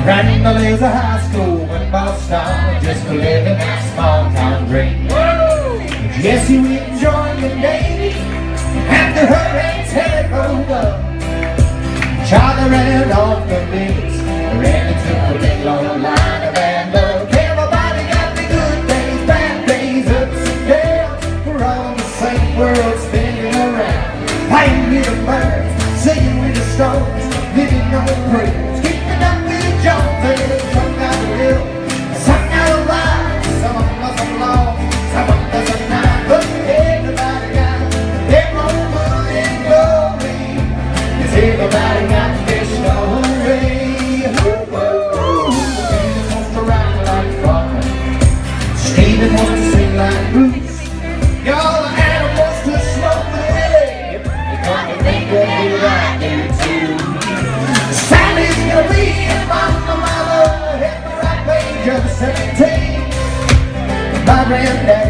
Ran the laser high school in Boston just to live in that small town dream. Jesse went joined the Navy after Hurricane Terry rolled up. Charlie ran off the base, ran into a big long line of bad luck. Everybody got the good days, bad days, ups and downs. We're on the same world spinning around, playing with the birds, singing with the stars, living on prayers, keeping up with the Joneses. Some got a little, some got a lot, some of us are lost, some of us are not, but everybody got their own good and glory, 'cause everybody got their story. Steven wants to ride like Faulkner, Steven wants to sing like Bruce. Y'all are animals to smoke with, you come to think of me right there too. Sally's gonna be in Mama, hit the right page of 17. My granddad